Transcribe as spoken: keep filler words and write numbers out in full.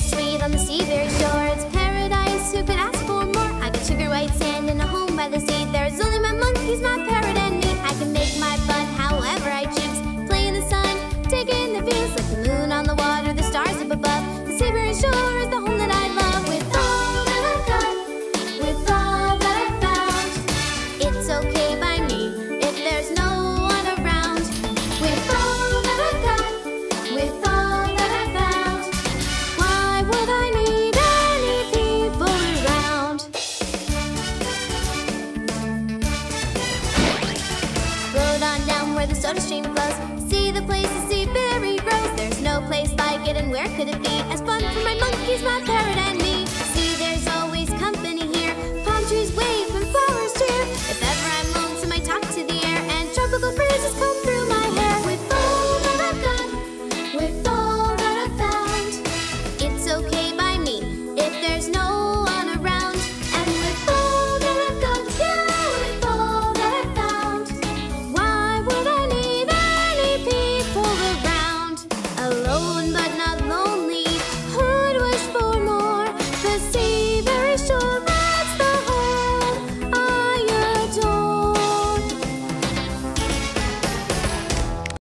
sweet on the Seaberry Shore. It's paradise, who could ask for more? I got sugar white sand and a home by the sea. There's only my monkeys, my parrot and me. I can make my fun however I choose. Play in the sun, take in the views, like the moon on the water, the stars up above. The Seaberry Shore is the home that I love. With all that I've got, with all that I've found, it's okay by me if there's no one around. With all that I've got, with all that I've found, why would I need any people around? Float on down where the soda stream flows.